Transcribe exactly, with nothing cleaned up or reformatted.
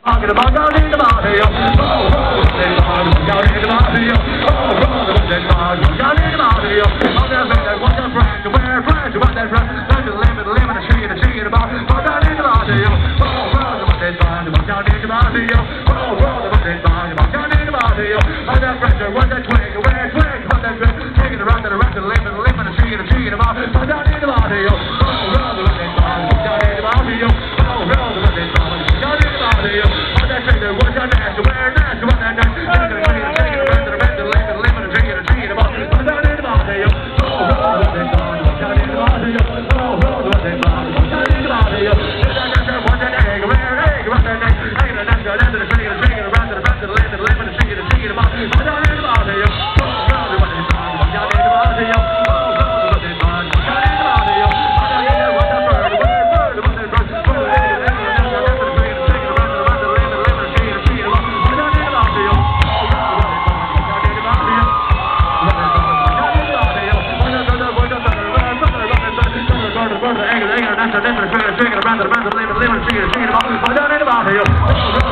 Talking about down in the body, oh, oh, they down in the body, oh, oh, they down in the body, oh, oh, there's that one that friend, where friends, what that friend, there's a limit, limit, a tree, and a tree, and a bar, oh, down in the body, oh, oh, oh, they down in the body, oh, oh, oh, they down in the body, oh, oh, that friend, what that twig, where twig, what that twig, taking the round, and the rest, and a limit, limit, a tree, and a tree, and a bar, oh, down in the body, oh, oh, oh, they down in the body, oh, oh, oh, they down in the body, oh. What's your name? Where next? What that next? You're gonna be a tree, a rest, a rest, a limit, a limit, a tree, and a tree, and a ball. What's down in the body? Oh, oh, what's that down? What's down in the body? Oh, oh, what's that down? What's down in the body? What's that next? What's that egg? Where egg? What's that next? Egg, and a next, a next, a tree, and a tree, and a rest, and a rest, and a limit, a limit, a tree, and a tree, and a ball. What's down in the body? Oh, oh, what's that down? What's down in the body? Oh, oh, what's that down? What's down in the body? Oh, what's that bird? Where bird? What's that bird? That's a different tree, a tree, and a brand, a brand, a lemon, lemon, tree, a tree, and a ball. Down in the body,